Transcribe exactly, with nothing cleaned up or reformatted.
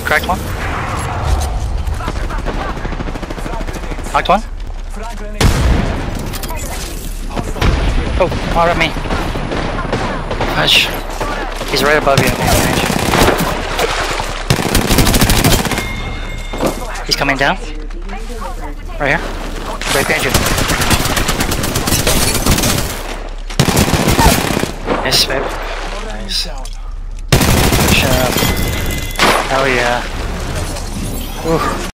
Cracked one. Knocked one. Oh, more at me. Fudge. He's right above you. He's coming down. Right here. Right behind you. Yes, babe. Nice. Shut up. Hell yeah. Ooh.